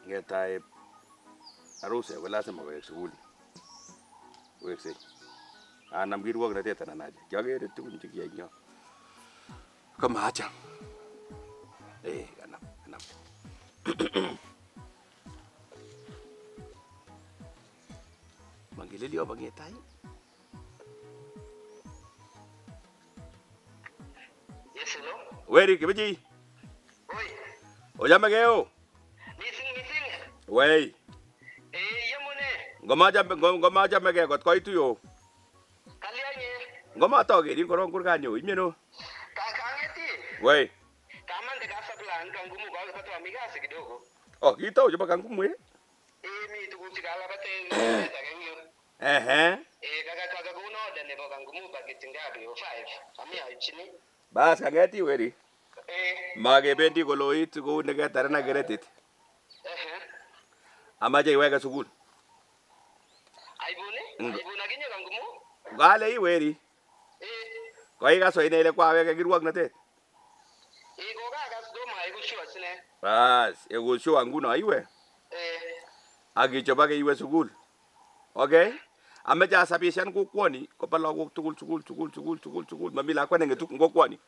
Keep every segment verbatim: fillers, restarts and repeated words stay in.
Ngetai aruse ko lazima kowek sukul. Weksei. Anam kirwoknotet anan aje. Kiakere tugun chekiyai nyo. Kamacham. Eh, kanam, kanam. Mangilili oba ngetai. Yes, hello. Weri kibeji. Oi. Ojame keo. Missing, missing. Wey. Eh, yamune. Ngomaja ngomaja mege kot koitu yo. Kalianye. Ngoma toge din korong kurganyo imeno. Ka kangeti. Wey. Kama ndeka saplan kangumu kwa sababu amigasi kidogo. Oh, kita uja bakang kumwe. Eh, mi tukuk chikala bate ngeza kenyo. Eh Eh, kaka kaka kuno dane bakang ngumu pakiti ngapi yo five. Amia chini. Bas kangeti weri. Eh. Makebendi koloit kou neketare na keretit. Eh. Amache iweke sukul. Aibune? Aibune akinye kangumu? Kale iweri. Eh. Koi kaso ine ile kwaweke kirwoknotet. Eh, kokakas doma aiku sure sine. Bas, eko sure nguno iwe. Eh. Akichobake iwe sukul. Okay? Ameche asabishan kokwoni koba lagok tugul sukul sukul sukul sukul sukul mami lakwa nengetu kokwoni.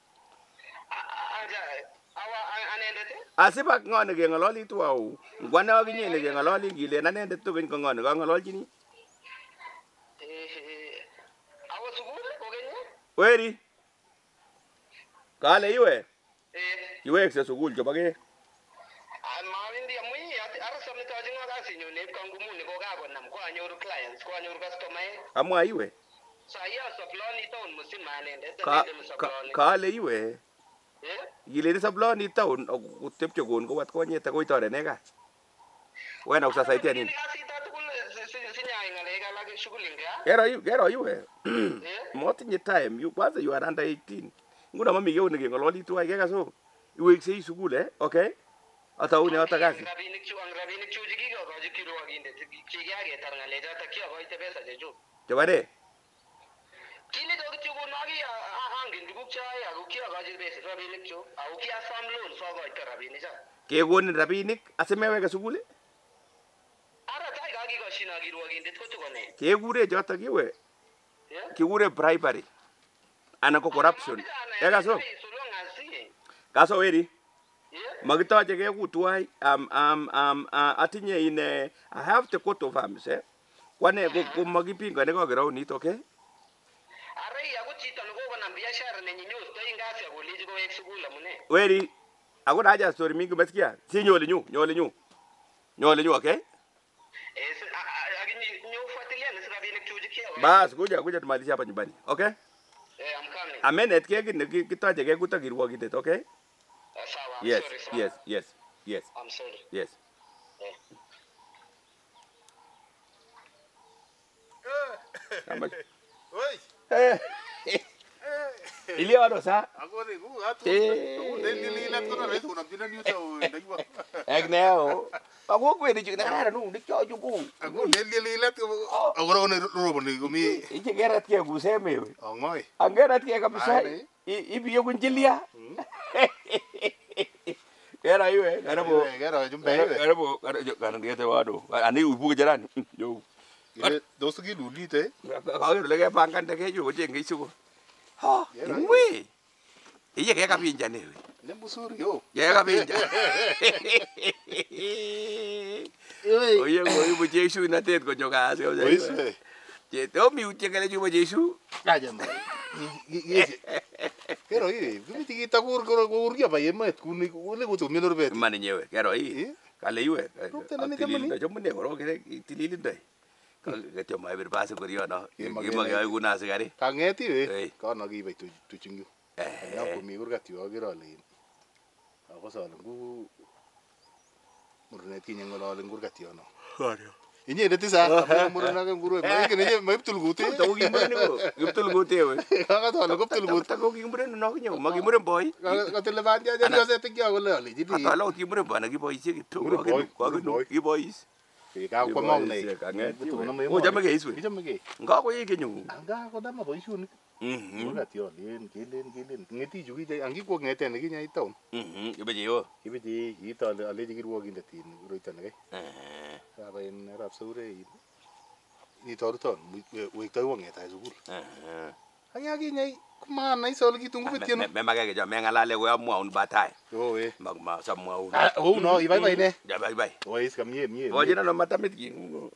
Asiba ngone kengalali tuau. Ngwana akinye ne kengalali ngile nanendet tugin ko ngone kangololchini. Eh. Awo sukul kokenye? Weri. Kale iwe. Eh. Iwekse sukul chobake. Mawindi amui ara samitaji ngakasi nyone kangumu ni kokakonam ko anyoru clients ko anyoru customer. Amwa iwe. Saya saploni town musin manende Ka saploni. kale iwe. Eh? Gile saploni town kutepche kon ko wat konyete ko itore neka. Wena usasaitia nini? Asita tukul sinyai ngaleka lagi shughuli nga. Gero iwe, gero iwe. Eh? Motinye time. You kwanza you are under eighteen. Nguna mami geu ne ngololi tuai keka so. Iwekse sukul eh, okay? Ata une ata kasi. Rabinik chu ang rabinik chu jigi ko gaji kilo aginde chigi age tar ngale ja takya ko ite pesa je ju. Jabade. Kile do chu ko nagi angin duguk cha ya ko kya gaji pesa rabinik chu. Au kya sam loan so ko ite rabinik ja. Ke gonin rabinik asemeweke sukul? Ara tai gagi ko shina giru aginde ko chu ko ne. Ke gure joto kiwe. Yeah? Kigure bribery. Ana ko corruption. Eka so. Kaso weri. Magitaje ke kutuai um um um uh, atinye ine I have the coat of arms eh. Kwane ko ko magipinga ne ko gero nito okay? Are ya ko chito no ko na biashara ne nyinyo sto ingasi ya koliji ko eksukula mune. Weri. Ako naja story mingi umesikia? Si nyole nyu, nyole nyu. Nyole nyu okay? Eh aginyi nyofuatilia na sababu chuji kia. Bas kuja kuja tumalizie hapa nyumbani. Okay? Eh I'm coming. Amenet ke kine kitaje ke kutakirwa kitet okay? Uh, sawa. Yes, Sorry, sir. yes, yes, yes, I'm sorry. yes. Eh. Oi. Eh. Ili wado sa? Ako ni ku atu. Eh. Aku deli lilat ko na reso na pinan yu tau ndajwa. Ek neo. Ako ko ni chik na nu dik cho ju ku. Aku deli lilat ko. Ako ro ni ro ni ko mi. Ije gerat ke ku seme. Ongoy. Angerat ke kabisa. Ibi yo kunjilia. Kera iwe, kera bo. Kera jumbe. Kera bo, kera kera dia te wado. Ani ubu jalan. Yo. Ile dosu ki luli te. Kau lagi pangkan te ke ju je ngi su. Ha, we. Ije ke kapinja ne. Le busuri yo. Ya kapinja. Oye, oye, bo Jesu na te ko nyoka se. Oye. Je to mi uche ke le ju bo Jesu. Ya ya. Kero hii, vimi tikita kur kur kur kia pa yema et kuni kuni kutu minor bet. Mane nyewe, kero hii. Kale iwe. Rupte nani jamani? Tilili, jamani koro kere tilili ndai. Kale choma iber pase korio no. Ima ke ayu na sigari. Kangeti we. Kana ki bai tu tu chingu. Eh. Ya ko mi kurga tiwa kero le. Ako sa langu murnet ki nyangolo le kurga tiwa no. Kare. Ini ada tisa, murna kan guru. Mai kene je mai betul gute. Tahu gimana nih? Betul gute we. Kakak tahu lo betul gute. Tahu gimana no nya, magi mure boy. Kakak telah banyak jadi saya tinggi aku le. Jadi. Kata lo gimana bana gi boy sih gitu. Kau no gi boys. Kau kau mau nih. Oh, jam ke isu. Jam ke. Enggak ko ye kenyu. Enggak, aku dah mau isu ni. Mhm. Kurgat yo len kelen kelen. Ngeti ju ki angikwo ngeten kinyai town. Mhm. Ibe yo. Kibeji kitole aleji kirwogindet in koroito ne kai. Eh. Saba en arap saure in. Ni toruton wektoi wongetai sukul. Eh. Anya kinyai kumana isol kitun kubetien. Me magage jo me ngalale ko amwaun batai. Oh eh. Mag ma samwaun. Ah oh no ibai bai ne. Ja bai bai. Oh is kamye mye. Oje na no matamit ki.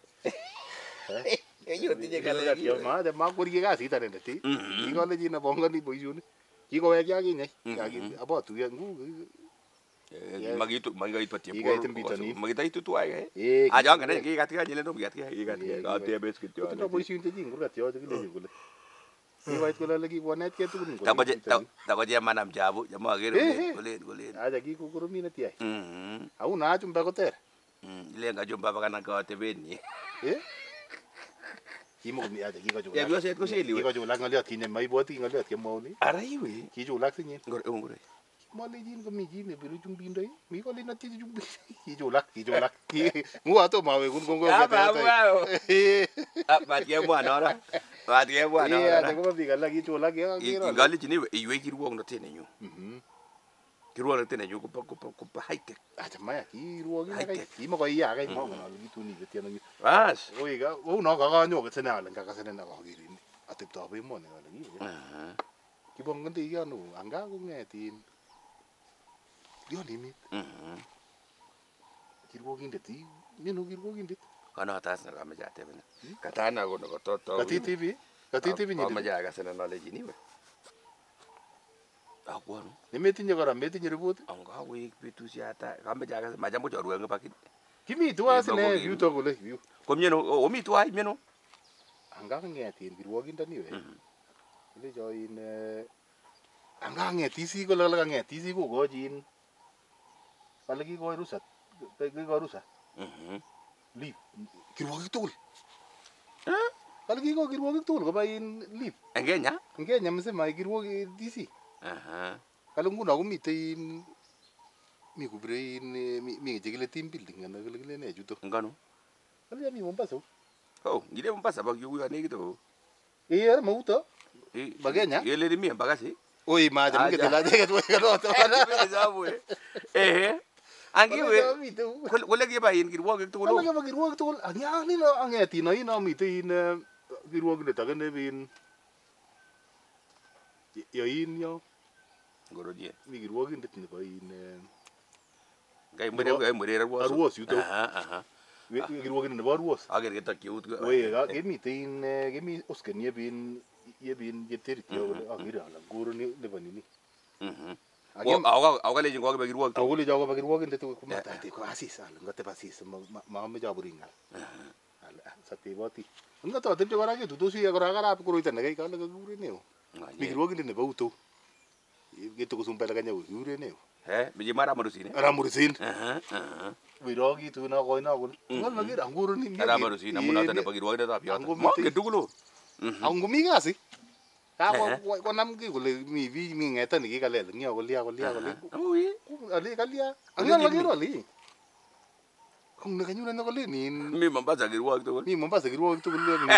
Yo tinye Kurgat yo kale. ma de ma kurgi kasit anendet. Kikole chi na bongoni boisioni. Kikowek ya kinyai. Abotu ya ngu. Magitu magaitu tie. Kikaitin bitonin. Magitaitu tuai. Eh. Aja ngane ki katika nyile ndo kiatika ki katika. Ka tie bes kityo. Tindo boisioni che jing kurgat yo chekile kole. Kiwait kole le kikwonet ke tugun kole. Takoje takoje manam jabu jamaa gere kolen kolen. Aja kikukuru mina tiai. Mhm. Au na chumba koter. Mm, ile ngajomba bakana ka tebeni. Eh? Kimo mi aja kiko Ya jula. biyo set ko seli we. Kiko jula ngaliot kinye maiboti ngaliot kemoni. Ara iwe. Kijulak sinye. Ngor ngore. Mole jin ko mi jin ne biru chumbindoi. Mi ko lina tiji chumbi. Kijulak kijulak. Ngu ato mawe kun kongo. Ya ba ba. Ah bat ye mwana ora. Bat ye mwana Eh, aja ora. ko bi gala kijulak ya kiro. Ngali chini we iwe kirwong no tene nyu. Mhm. Kirwong no tene nyu ko ko ko ko high tech. Aja maya kirwo gi High kai. tech. Kimo ko iya kai mo ngalo kituni betiano ngi. Bas. Oiga, o no ka ganyo ke sene alen ka kasene na ka girin. Atepto be mo ne ngalo ngi. Ah. Kibong ngendi ya no anga ko ngetin. Dio limit. Mhm. Kirwogindet i. Mino kirwogindet. Kana tas na kama jate bena. Katana go no toto. Kati T V. Kati T V ni. Kama jaga sana knowledge ni we. Akwa no. Nemetinye kora metinye report. Anga we bitu siata. Kama jaga majambo chorwe ngapakit. Kimi tuwa sine Kirwogindet. view to kole view. Komyeno omi tuai myeno. Anga ngetin kirwogindet ni we. Ile jo in anga ngetisi kole kole ngetisi ko gojin. Kale ki ko rusat. Ki ko rusat. Mhm. Leave. Kirwogik tugul. Eh? Kale ki ko kirwogik tugul ko ba in leave. Engenya? Ngenya msema kirwogi D C. Aha. Kale nguno komite in mi kubre in mi mi chekile team building ana kile kile ne chuto. Ngano? Kale ya mi Mombasa. Oh, ngide Mombasa bag yugu ane kito. Eh era mauto. Eh, Bagenya? Yele ni mi bagasi. Oi ma jamu ke tela de ke to to. Ana zabu. Eh. Angi we. Kul kul lagi ba yin kirwo ke to Kale lo. ke kirwog tugul. Anya ni no angeti no ino mite in kirwog de tagane bin. Yo in yo Ngoro die. mi kirwogindet nebo in Gai mure gai mure arwo. Arwos yuto. Aha, aha. kirwogindet nebo Arwos. Ager ke takiut. Oye, ga kemi tin kemi osken ye bin ye bin ye terit yo agire ala guru ni nebo nini. Mhm. Agem Awa awa le jingo ke kirwo to. awuli jago ba kirwogindet ko mata te ko asis ala ngote pasis ma me jaburinga. Ala sa te boti. Ngato te jogara ke tutu si agora gara ko roita ne ga ga guru ne o. Mi kirwogindet nebo uto. Gitu ko sumpel kanya guru ne o. Eh, biji mara marusine. Ara mursin. Aha, aha. Wirogi tu na ko na ko. Ngal magira guru ni. Ara marusine amuna ta pa kirwo ta pia. Mo ke dugulo. Mhm. Ang gumi kasi. Ako ko nam ki kule mi vi mi ngeta ni ki kalel ngi ako liya ko liya ko liya. Ui. Ali kalia. Ang ngal lagi ro ali. Kung nakanyo na nakali ni Mi Mombasa kirwo to. mi Mombasa kirwo to kule ni.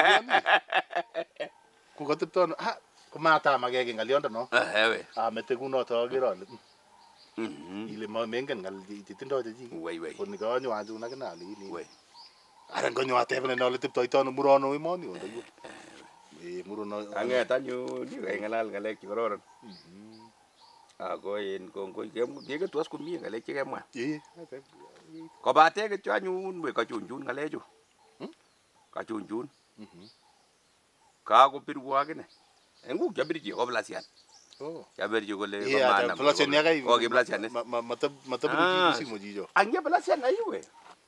Ku katip to ha kumata magege ngalionda no. Ah, we. Ah mete kuno to giro. Mhm. Ile ma mengen ngal titindo ji. Wei wei. Ko ni ka nyo aju na kana ali ni. Wei. Aran ko nyo ate bene no le tip to to no murono mo ni ondo. Eh murono. Ange tanyu ni kai ngalal ngalek chikororon. Ako in kongkoi kem ke tuas kumie ngalek chikemwa. Eh. Kobate ke anyun we kachunjun ngalechu. Kachunjun. Mhm. Ka ko pirwo akine. Engu kyabirji ko blasian. Oh. Kyabirji kole Iya, ada pelasian ya kai. Ko ke blasian. Mata mata Ah. beri sing mojijo. Ange blasian ayu we.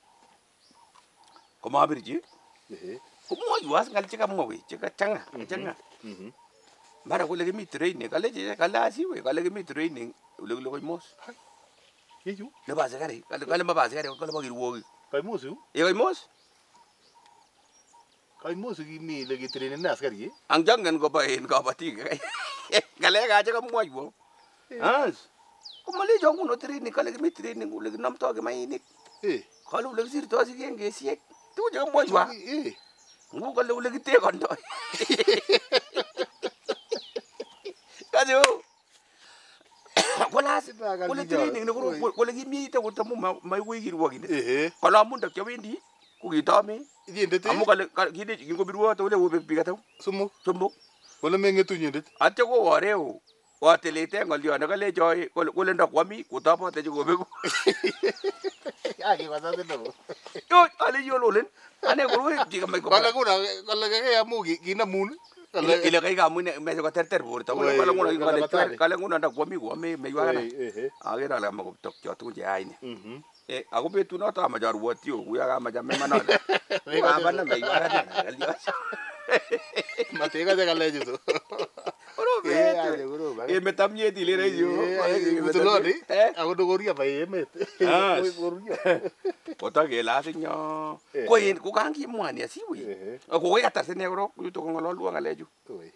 Ko ma birji. Eh. Ko mo yuas ngal chika mo we chika changa changa. Mhm. Mara kole mi training kale je kale asi we kale mi training ule ule ko mos. Yeju. Ne ba sekari kale kale ma ba sekari kale ba kirwo. Kai musu. E ko mos. Kai musu ki mi lagi training na askari. Ang jangan ko ba in ko ba ti kai. Kale ga chika mo yuo. As. Ko mali jong no training kale mi training ule nam to ke mai ni. Eh. Kale ule sir to si ke siek. Tu je mo yuo. Eh. Ngu kale ule ki te kon to. kasi o kolas kole training ne kole kimite kotamu maikoi kirwokindet ehe kole amun ndakyawendi kokitome inyendet amu kale kinde kingobirwo tole obek biik atau somok somok kole mengetu inyendet atya kowareu watelete ngolyo ne kalecho kole ndakwami kotabote chikobeku yake kwasase ndo yo ale yololen ane koroi chikamai ko kale kuna kale kake amu kinamun ile ile kai kamun me ko terter borto kole kale nguna kale kale nguna ndakwami ko ame meywagana ehe agere ale makotok cho tugun che aine mhm eh ako betu noto amajarwoti yo kuya kama jame manole abana meywagana kalio mateka de kale juto e metamye dilere yo mutuloni ako dogoria ba emet Otage lasinyo ko yin ko kangi mwani asiwe ko ko yatar sene ro yuto ko ngololu ngaleju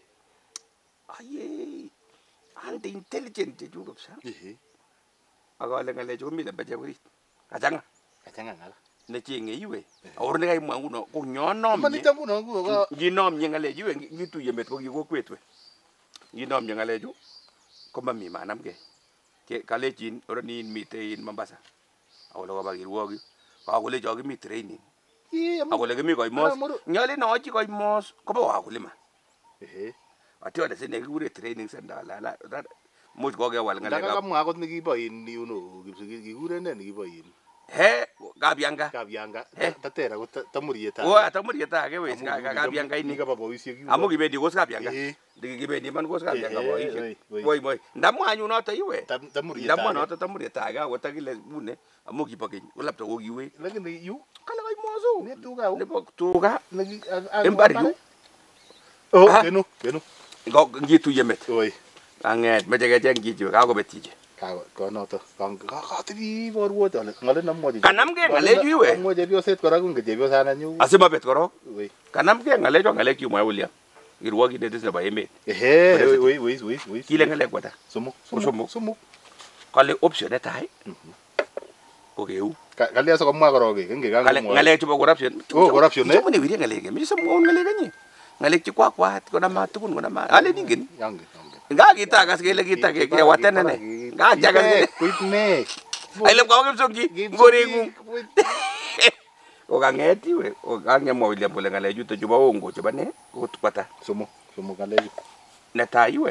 aye ante intelligent ju kapsa agale ngaleju mi da baje wuri kachanga kachanga ngala ne chinge iwe awur ne kai mwangu no ko nyonom mani tamu no ko ginom nyingaleju we gitu yemet ko ko kwetwe ginom nyingaleju ko mami manamge ke kalejin oronin mite in Mombasa awolo ko bagirwogi akole jogi mi training akole kimi koy mos nyale no chi koy mos ko ba akole ma ehe atio de sene kure training center la la much ko ke wal ngale ka kamwa akot nikiboin yuno kikure ne nikiboin he kabyanga kabyanga tatera ko tamurieta o tamurieta age we kabyanga ini ka baboisiek yu amu kibendi ko kabyanga kibendi man ko kabyanga boisiek boy boy ndamwanyu noto iwe tamurieta ndamwa noto tamurieta age ko takile bune amu kibakeny ko lapto ko kiwe lakini yu kala kay moso ne tuga ne bok tuga lagi embar yu oh kenu kenu ko ngitu yemet oi anget meje ke jeng gijo ka ko betije ka ko noto kan ka ka tibi borwot ale ngale namwoji kanamge ngaleju iwe namwoji bioset kora kun gejebio sana nyu asima bet korok oi kanamge ngalejo ngaleju mwa William irwogi de desne ba emet ehe oi oi oi oi kile ngale kwata sumu sumu sumu kale option etai ko keu kale aso komwa koroge nge kan kale ngaleju ba corruption oh corruption ne mo ne wiri ngalege mi samo ngalege ni ngalek kwa kwa ko na matukun ko na ma ale dingin yange nga kita kas kele kita ke ke watene ne nga jaga ne kuit ne ale kwa ke songi ngorengu o gangeti we o gange mo ile bole ngaleju to juba ongo juba ne ko tupata sumu sumu ngaleju ne tai we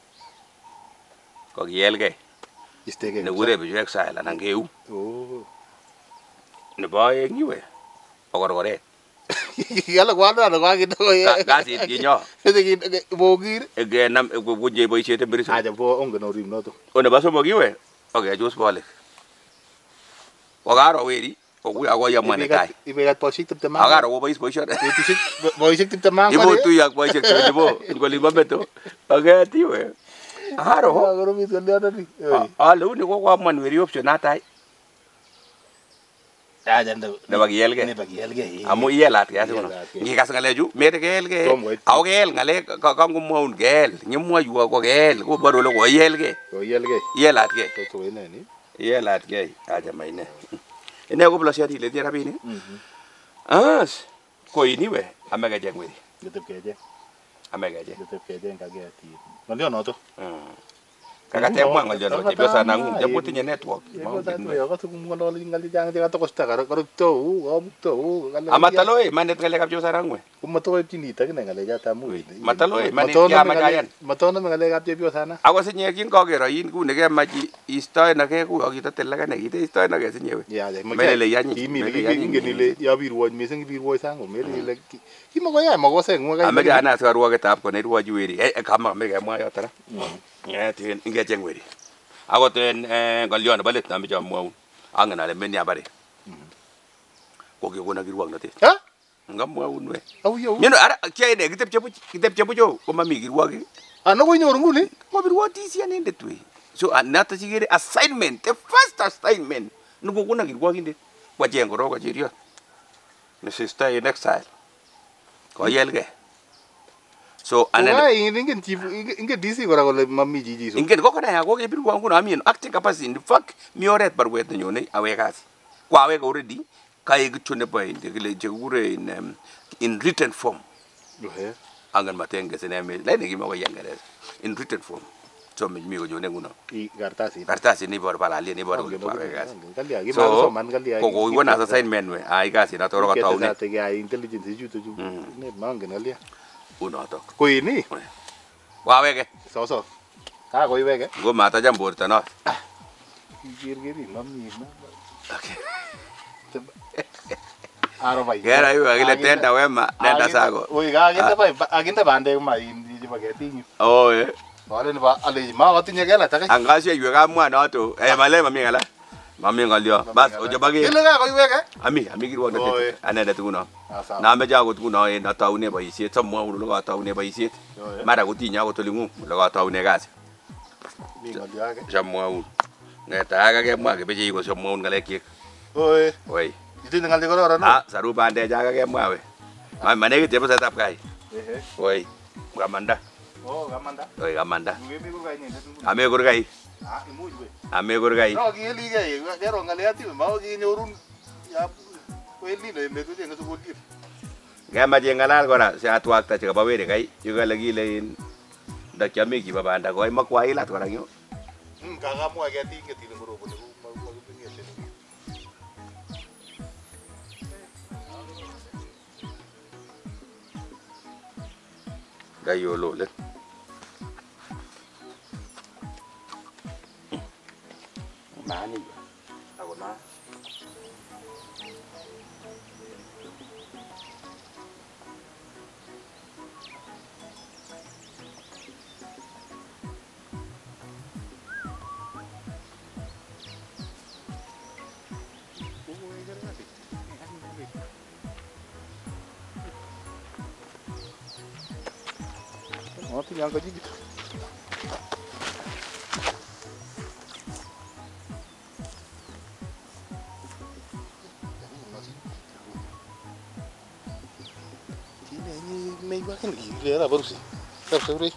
ko yelge istege ne gure bi exile na ngeu oh ne bae ngiwe ogorgore yala kwanda na kwa kidogo ye kasi kinyo ese ki bogir ege nam guje boisiete mbiriso aja bo ongo no rim noto one baso mogiwe oge jos bole ogaro weri oguya go ya mane tai ibe gat poshik tip tema agaro go bois boisho tisik boisik tip tema ibo tu ya boisho tu ibo ngoli bameto oge tiwe agaro agaro mit kan dia tadi alo ni go kwa man weri option atai aja ndo ne bagiyelge ne bagiyelge amu yelat ya tuno ngi kas ngaleju mete gelge aw gel ngale ka ngum maun gel nyumwa yu ko gel ko baro lo ko yelge ko yelge yelat ge to to ene ni yelat ge aja maine ene ko blo siati le dira bini as ko ini we amega jengwiri getep keje amega je getep keje ngage ati ndio noto kaka temwa ngolyo no tebyo sana ngu jamuti nye network yo ka tu ngolo ngali jang jang to kosta karo karo to u to u amatalo e manet ngale kapjo sana ngwe kumato e tinita kine ngale jata mu matalo e manet ya majayan matono ngale kapjo bio sana ako sinye kin ko gero yin ku ne ke maji istoy na ke ku akito telaga ne kite istoy na ke sinye we ya de mele yanyi mele yanyi ngene ya birwo miseng birwo sango mele le kimo ko ya mago se ngwa ga amega ana sa ruwa ke tap ko ne ruwa juweri e kama mega mwa yo tara ya tin inge jengweri ako ten ngolyo na balit na mi jam mwa angana le men ya bare ko ke ko na girwa na te ha ngam mwa unwe au yo mino ara ke ne kitep chepu kitep chepu jo ko mami girwa ke ano ko nyoru nguni ko birwa ti si ane de tu so anata sigere assignment the first assignment nugo kuna girwa kinde kwa jengo ro ko jirio ne sister in exile ko yelge so ana ingen chief ingen dc kora kole mami jiji so ingen ko kana ya ko ke birwa nguna amien acting capacity in fact mi oret barwet nyone awe kasi kwa awe already kai gchune pa inde gele jegure in um, in written form okay angan matenge seneme lene gima ko yangere in written form somech mi konyone nguno. Kartasit. Kartasit neiboru balaliet neiboru kole kwawek kasi. Kalya So kimasoman kalya. ko kokikon as assignment we ai kasi noto ro kataune. Ketesate keyai intelligence ichuto chu. Ne mangen kalya. Unotok. Koini. Kwaweke. Soso. Ha koiweke. Ngo matacham borto no. Kirkiri nomnyi na. Okay. Aro bai. Kera yu akile tenda wema nenda sako. Oi kakinde bai akinde bandek ma indi chebo ketinyu. Oh eh. Wale ni ba ale ma katinye kela takay. Angashe yu kamwa noto. Eh male mami ngala. Mami ngalyo. Bas ojobage. Kile ka koiweke. Ami ami kirwo Oh, eh. ndet. Anende tukuno. Asa. Na meja akot kuno en ataune boisiet somwa ulo kataune boisiet. Oh, eh. Mara kotinya akot olingu lo kataune kasi. Mi ngalyo ake. Chamwaun. Ngeta aka kemwa kebeche ko chamwaun ngalekyik. Oi. Oi. Itinye ngalyo kororon. Ah saru bande jaka kemwa we. Ma manekit yebo setup kai. Ehe. Oi. Kamanda. Oh, kamanda. Oi kamanda. Ngemi kurgai nyendet. Ame kurgai. Ah, imuch we. Ame kurgai. No kilige, kero ngaliati ma kinyorun ya kweli le metu je ngasukul kit. Ngemache ngalal kora si atwakta chekabo weri kai. Yukale kile in ndakiame kiba banda koi makwailat kora nyo. Hmm, kakamwa ketik ketile ngoroboni ku makipingete. Gayo lo le. Mani. Ako na. Oh, tinggal gaji gitu. Ini ini mei bakin gila baru sih. Terus terus.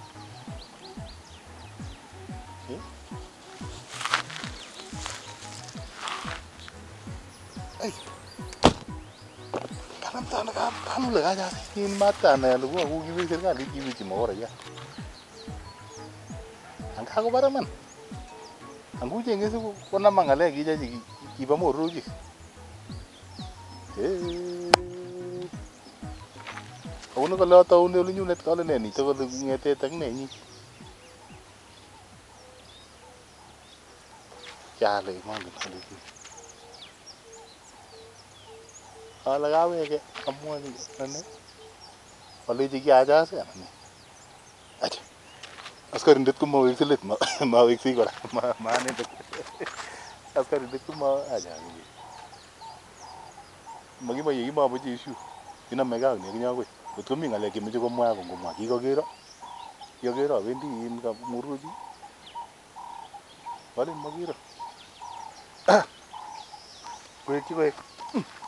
Ay. Kanam tanah kan, panu lah aja. Ini mata na lu gua gua gini sekali gini cuma orang ya. Angka aku barang man. Angku jengke su kona mangale gi jaji ki ba moru ji. Eh. Aku nak kalau tahu ni lu nyulet kalau ni tu kalau ngete tak ni ni. Chale mang ni. Kalau gawe ke kamu ni mana? Kalau jadi aja sih ni. Aja. Askar indet ku mau ikut ma mau ikut kora ma mana tu. Askar indet ku mau aja ni. Magi ma yegi ma baca isu. Ina mega ni kenya aku. Betul mi ngale kimi juga mau aku mau kiko kira. Kiko kira vendi in ka muruji. Balik magi kira. Kue kiko.